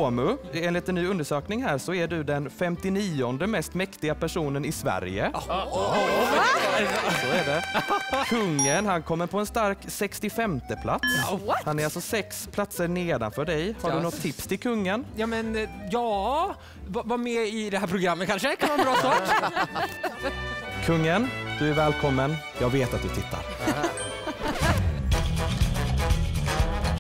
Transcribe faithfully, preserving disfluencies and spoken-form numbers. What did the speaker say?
Tomu, enligt en ny undersökning här så är du den femtionionde mest mäktiga personen i Sverige. Oh, oh, oh. Så är det. Kungen, han kommer på en stark sextiofemte plats. What? Han är alltså sex platser nedanför dig. Har yes. du något tips till kungen? Ja, men ja, var med i det här programmet kanske. Kan vara en bra start. Kungen, du är välkommen. Jag vet att du tittar.